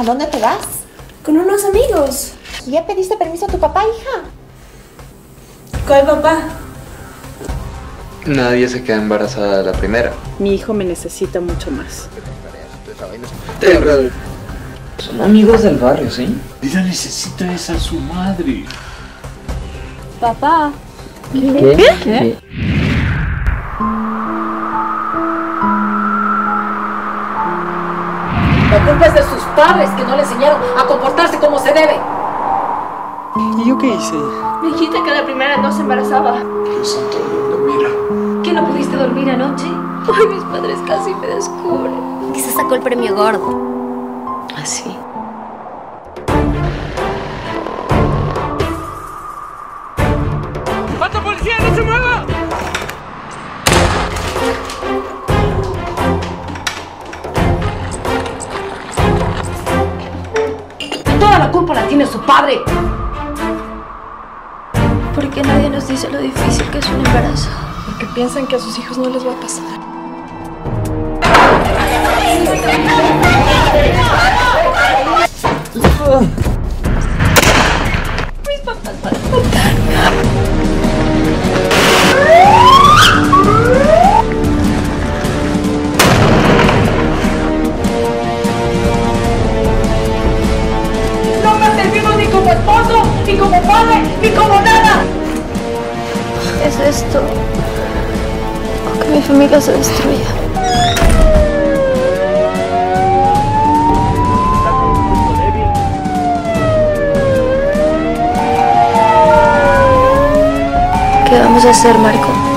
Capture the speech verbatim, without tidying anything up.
dónde te vas? Con unos amigos. ¿Ya pediste permiso a tu papá, hija? ¿Cuál papá? Nadie se queda embarazada a la primera. Mi hijo me necesita mucho más. Son amigos del barrio, ¿sí? Ella necesita es a su madre. Papá. ¿Qué? ¿Qué? La culpa es de sus padres que no le enseñaron a comportarse como se debe. ¿Y yo qué hice? Me dijiste que la primera no se embarazaba. Que santo Dios, mira. ¿Que no pudiste dormir anoche? Ay, mis padres casi me descubren. Que se sacó el premio gordo. Así. ¡Alta policía, no se mueva! Toda la culpa la tiene su padre. ¿Por qué nadie nos dice lo difícil que es un embarazo? Porque piensan que a sus hijos no les va a pasar. Mis papás van a matarme. No me ha servido ni como esposo, ni como padre, ni como nada. ¿Es esto? O que mi familia se destruya. ¿Qué vamos a hacer, Marco?